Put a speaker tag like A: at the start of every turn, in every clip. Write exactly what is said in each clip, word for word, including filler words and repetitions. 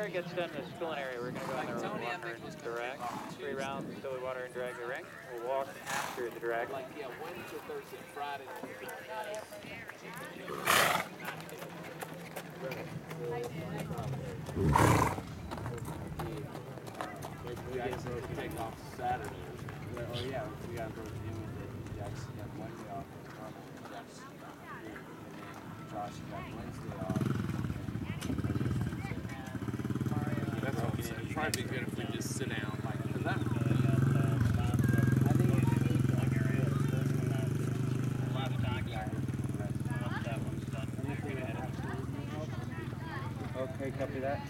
A: he gets done in the schooling area, we're going to go in there with the water and drag. Three rounds until we water and drag the ring. We'll walk after the drag.
B: Like, yeah, Wednesday, Thursday, Friday. We got to take off Saturday. Oh, yeah, we got to go to the Jack's got Wednesday off. Jack's and then Josh got Wednesday off. That's okay. It'd probably be good if we just sit down. Like, cause that,
A: Okay, copy that.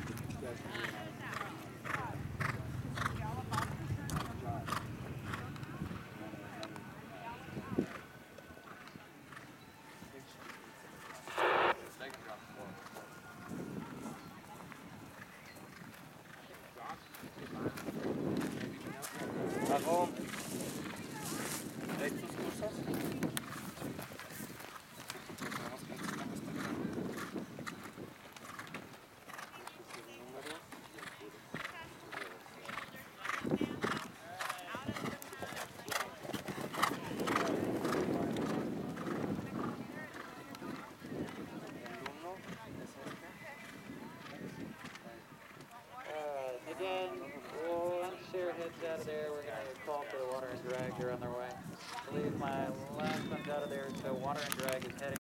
A: Bajo. ¿Estos cursos? Again, once Sarah heads out of there, we're going to call for the water and drag. They're on their way. I believe my last one's out of there, so water and drag is heading.